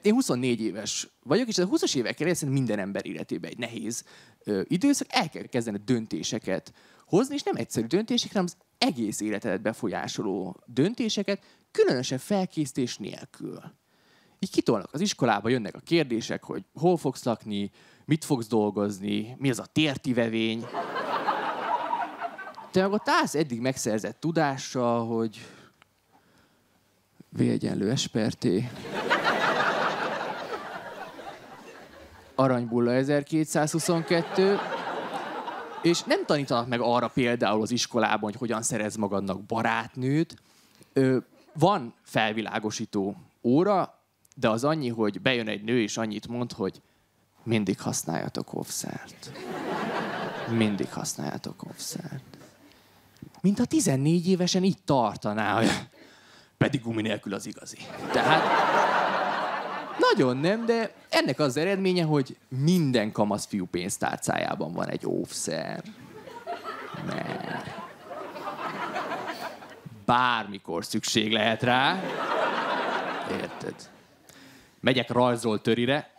én 24 éves vagyok, és a 20-as évek elején szerintem minden ember életében egy nehéz időszak, el kell kezdeni döntéseket hozni, és nem egyszerű döntéseket, hanem az egész életedet befolyásoló döntéseket, különösen felkészítés nélkül. Így kitolnak az iskolába, jönnek a kérdések, hogy hol fogsz lakni, mit fogsz dolgozni, mi az a tértivevény. Te meg ott állsz eddig megszerzett tudással, hogy V=SP. Aranybulla 1222. És nem tanítanak meg arra például az iskolában, hogy hogyan szerez magadnak barátnőt. Van felvilágosító óra, de az annyi, hogy bejön egy nő, és annyit mond, hogy mindig használjatok óvszert. Mindig használjatok óvszert. Mint a 14 évesen így tartaná, hogy pedig gumi nélkül az igazi. Tehát nagyon nem, de ennek az eredménye, hogy minden kamasz fiú pénztárcájában van egy óvszer. Mert bármikor szükség lehet rá. Érted? Megyek rajzoltörire.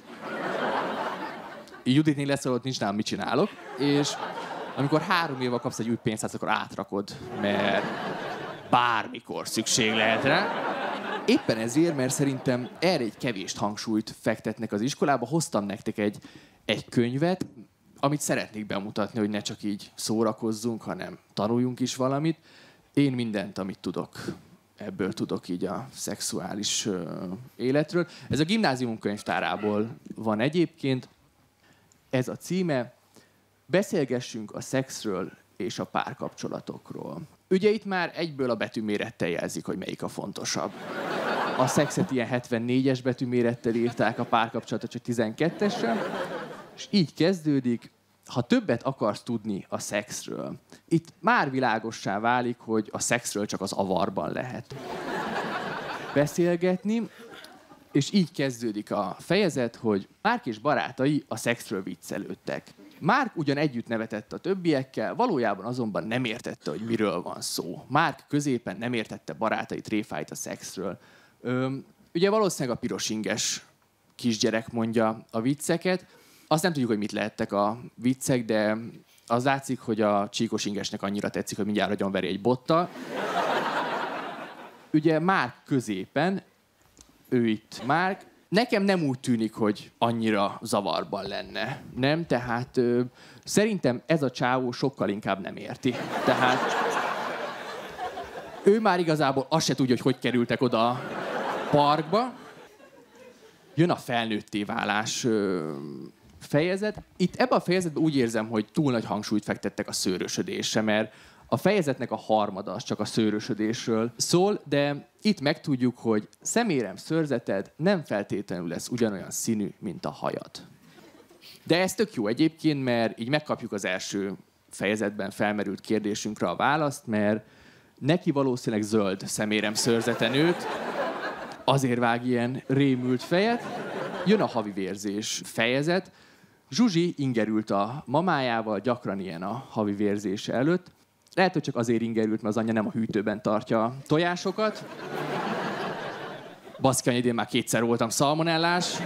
Juditnél lesz, ott nincs nálam, mit csinálok. És amikor 3 éve kapsz egy új pénztárcát, akkor átrakod, mert bármikor szükség lehet rá. Éppen ezért, mert szerintem erre egy kevés hangsúlyt fektetnek az iskolába. Hoztam nektek egy könyvet, amit szeretnék bemutatni, hogy ne csak így szórakozzunk, hanem tanuljunk is valamit. Én mindent, amit tudok, ebből tudok így a szexuális életről. Ez a gimnázium könyvtárából van egyébként. Ez a címe: Beszélgessünk a szexről és a párkapcsolatokról. Ugye itt már egyből a betűmérettel jelzik, hogy melyik a fontosabb. A szexet ilyen 74-es betűmérettel írták, a párkapcsolatot csak 12-essel. És így kezdődik: ha többet akarsz tudni a szexről, itt már világossá válik, hogy a szexről csak az avarban lehet beszélgetni, és így kezdődik a fejezet, hogy Márk és barátai a szexről viccelődtek. Márk ugyan együtt nevetett a többiekkel, valójában azonban nem értette, hogy miről van szó. Márk középen nem értette barátai tréfáit a szexről. Ugye valószínűleg a piros inges kisgyerek mondja a vicceket. Azt nem tudjuk, hogy mit lehettek a viccek, de az látszik, hogy a csíkos ingesnek annyira tetszik, hogy mindjárt agyonveri egy bottal. Ugye Márk középen, ő itt Márk, nekem nem úgy tűnik, hogy annyira zavarban lenne. Nem? Tehát szerintem ez a csávó sokkal inkább nem érti. Tehát ő már igazából azt se tudja, hogy kerültek oda a parkba. Jön a felnőtté válás fejezet. Itt ebben a fejezetben úgy érzem, hogy túl nagy hangsúlyt fektettek a szőrösödésre, mert a fejezetnek a harmada az csak a szőrösödésről szól, de itt megtudjuk, hogy szemérem szőrzeted nem feltétlenül lesz ugyanolyan színű, mint a hajad. De ez tök jó egyébként, mert így megkapjuk az első fejezetben felmerült kérdésünkre a választ, mert neki valószínűleg zöld szemérem szőrzete nőtt, azért vág ilyen rémült fejet. Jön a havi vérzés fejezet. Zsuzsi ingerült a mamájával, gyakran ilyen a havi vérzése előtt. Lehet, hogy csak azért ingerült, mert az anyja nem a hűtőben tartja a tojásokat. Baszki, idén már 2-szer voltam szalmonellás.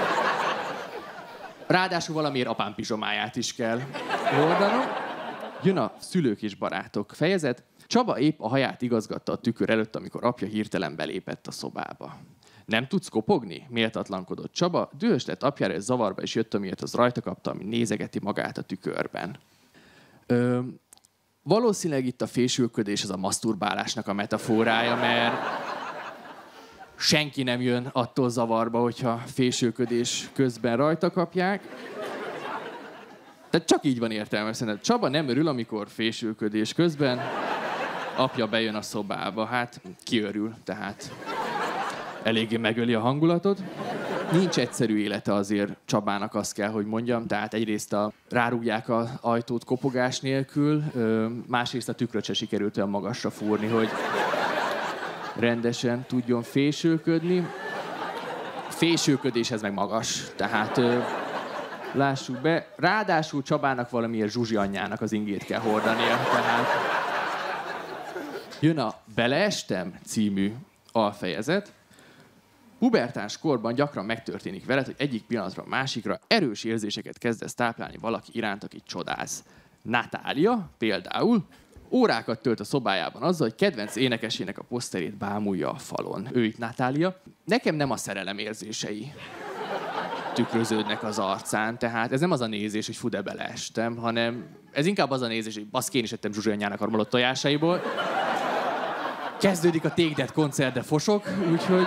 Ráadásul valamiért apám pizsomáját is kell hordanom. Jön a szülők és barátok fejezet. Csaba épp a haját igazgatta a tükör előtt, amikor apja hirtelen belépett a szobába. Nem tudsz kopogni? Méltatlankodott Csaba. Dühös lett apjára, és zavarba is jött, amiért az rajta kapta, ami nézegeti magát a tükörben. Valószínűleg itt a fésülködés az a maszturbálásnak a metaforája, mert senki nem jön attól zavarba, hogyha fésülködés közben rajta kapják. Tehát csak így van értelme szerintem. Csaba nem örül, amikor fésülködés közben apja bejön a szobába. Hát kiörül, tehát eléggé megöli a hangulatot. Nincs egyszerű élete azért Csabának, azt kell, hogy mondjam. Tehát egyrészt rárúgják az ajtót kopogás nélkül, másrészt a tükröt se sikerült olyan magasra fúrni, hogy rendesen tudjon fésülködni. Fésülködéshez meg magas, tehát lássuk be. Ráadásul Csabának valamiért Zsuzsi anyjának az ingét kell hordania, tehát jön a Beleestem című alfejezet. Pubertáns korban gyakran megtörténik veled, hogy egyik pillanatra a másikra erős érzéseket kezdesz táplálni valaki iránt, akit csodálsz. Natália például órákat tölt a szobájában azzal, hogy kedvenc énekesének a poszterét bámulja a falon. Ő itt Natália. Nekem nem a szerelem érzései tükröződnek az arcán, tehát ez nem az a nézés, hogy fú, de beleestem, hanem ez inkább az a nézés, hogy baszki, én is ettem Zsuzsi anyjának armolott tojásaiból. Kezdődik a Take That koncert, de fosok, úgyhogy...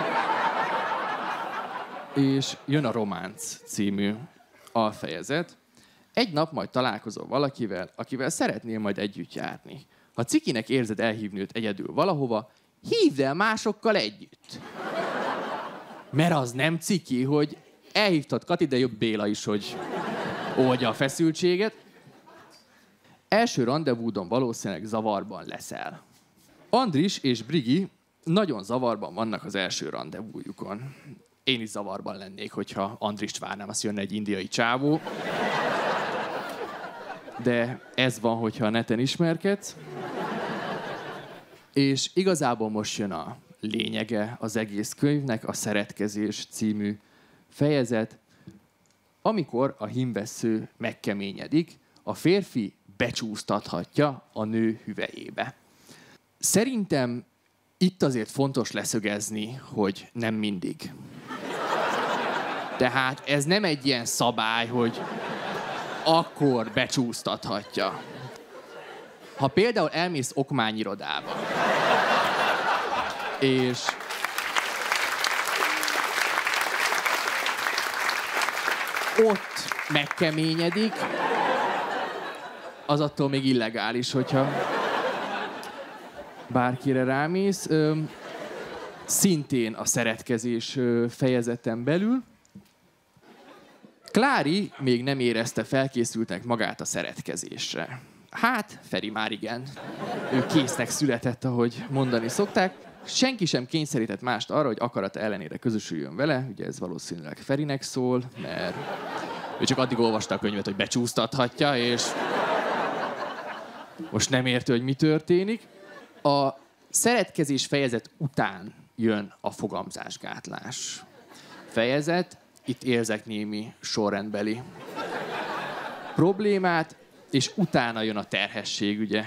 És jön a Románc című alfejezet. Egy nap majd találkozol valakivel, akivel szeretnél majd együtt járni. Ha cikinek érzed elhívni őt egyedül valahova, hívd el másokkal együtt. Mert az nem ciki, hogy elhívtad Kati, de jobb Béla is, hogy oldja a feszültséget. Első randevúdon valószínűleg zavarban leszel. Andris és Brigi nagyon zavarban vannak az első randevújukon. Én is zavarban lennék, hogyha Andrist várnám, azt jönne egy indiai csávó. De ez van, hogyha a neten ismerkedsz. És igazából most jön a lényege az egész könyvnek, a Szeretkezés című fejezet, amikor a hímvessző megkeményedik, a férfi becsúsztathatja a nő hüvelyébe. Szerintem itt azért fontos leszögezni, hogy nem mindig. Tehát ez nem egy ilyen szabály, hogy akkor becsúsztathatja. Ha például elmész okmányirodába, és ott megkeményedik, az attól még illegális, hogyha bárkire rámész. Szintén a szeretkezés fejezeten belül. Klári még nem érezte felkészültnek magát a szeretkezésre. Hát, Feri már igen. Ő késznek született, ahogy mondani szokták. Senki sem kényszerített mást arra, hogy akarata ellenére közösüljön vele. Ugye ez valószínűleg Ferinek szól, mert ő csak addig olvasta a könyvet, hogy becsúsztathatja, és most nem érti, hogy mi történik. A szeretkezés fejezet után jön a fogamzásgátlás fejezet. Itt érzek némi sorrendbeli problémát, és utána jön a terhesség, ugye.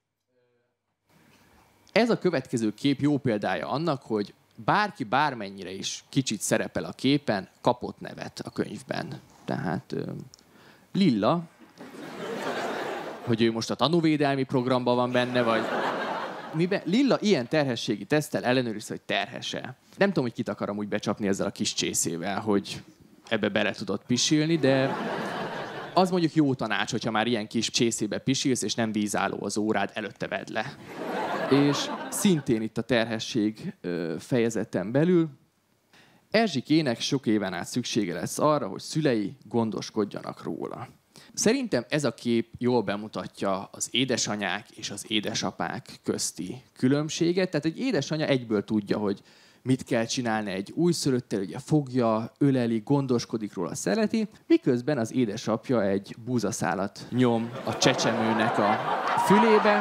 Ez a következő kép jó példája annak, hogy bárki bármennyire is kicsit szerepel a képen, kapott nevet a könyvben. Tehát Lilla, hogy ő most a tanúvédelmi programban van benne, vagy miben Lilla ilyen terhességi teszttel ellenőrizte, hogy terhes-e. Nem tudom, hogy kit akarom úgy becsapni ezzel a kis csészével, hogy ebbe bele tudott pisilni, de az mondjuk jó tanács, hogyha már ilyen kis csészébe pisilsz, és nem vízálló az órád, előtte vedd le. És szintén itt a terhesség fejezeten belül Erzsikének sok éven át szüksége lesz arra, hogy szülei gondoskodjanak róla. Szerintem ez a kép jól bemutatja az édesanyák és az édesapák közti különbséget. Tehát egy édesanya egyből tudja, hogy mit kell csinálni egy újszülöttel, ugye fogja, öleli, gondoskodik róla, szereti, miközben az édesapja egy búzaszálat nyom a csecsemőnek a fülébe,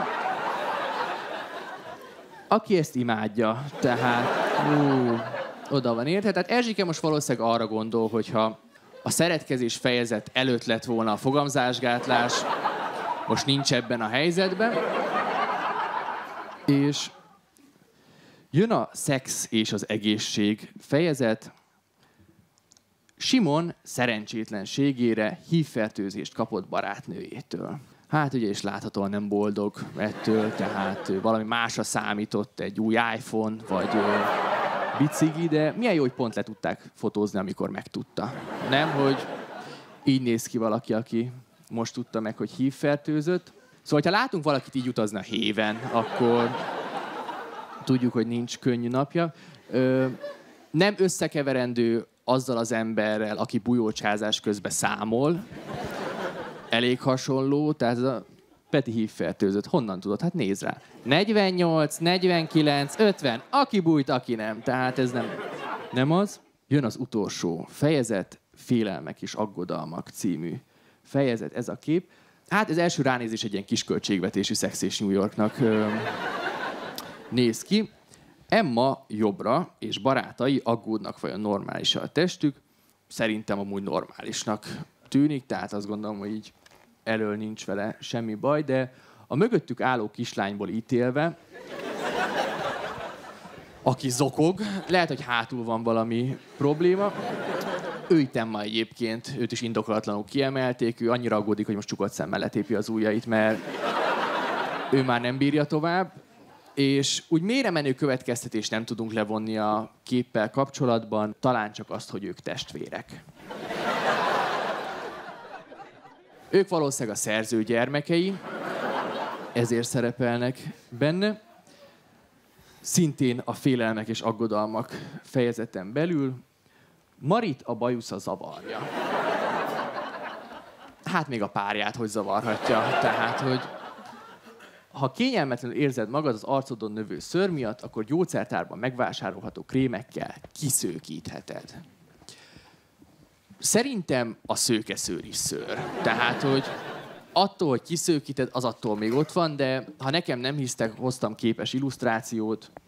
aki ezt imádja, tehát oda van érte. Tehát Erzsike most valószínűleg arra gondol, hogyha a szeretkezés fejezet előtt lett volna a fogamzásgátlás, most nincs ebben a helyzetben, és jön a szex és az egészség fejezet. Simon szerencsétlenségére hívfertőzést kapott barátnőjétől. Hát ugye is láthatóan nem boldog ettől, tehát valami másra számított, egy új iPhone, vagy bicikli, de milyen jó, hogy pont le tudták fotózni, amikor megtudta. Nem, hogy így néz ki valaki, aki most tudta meg, hogy hívfertőzött. Szóval, ha látunk valakit így utazni a héven, akkor tudjuk, hogy nincs könnyű napja. Nem összekeverendő azzal az emberrel, aki bujócsázás közben számol. Elég hasonló, tehát ez a Peti hívfertőzött. Honnan tudod? Hát nézd rá. 48, 49, 50, aki bújt, aki nem. Tehát ez nem az. Jön az utolsó fejezet, Félelmek és aggodalmak című fejezet, ez a kép. Hát ez első ránézés egy ilyen kisköltségvetésű Szex és New Yorknak néz ki. Emma jobbra és barátai aggódnak, vajon normális a testük. Szerintem amúgy normálisnak tűnik, tehát azt gondolom, hogy így elől nincs vele semmi baj, de a mögöttük álló kislányból ítélve, aki zokog, lehet, hogy hátul van valami probléma. Ő itt Emma egyébként, őt is indokolatlanul kiemelték, ő annyira aggódik, hogy most csukott szemmel letépi az ujjait, mert ő már nem bírja tovább. És úgy mélyremenő következtetést nem tudunk levonni a képpel kapcsolatban, talán csak azt, hogy ők testvérek. Ők valószínűleg a szerző gyermekei, ezért szerepelnek benne. Szintén a félelmek és aggodalmak fejezeten belül Marit a bajusza zavarja. Hát még a párját hogy zavarhatja, tehát, hogy ha kényelmetlenül érzed magad az arcodon növő szőr miatt, akkor gyógyszertárban megvásárolható krémekkel kiszőkítheted. Szerintem a szőkeszőr is szőr. Tehát, hogy attól, hogy kiszőkíted, az attól még ott van, de ha nekem nem hisztek, hoztam képes illusztrációt.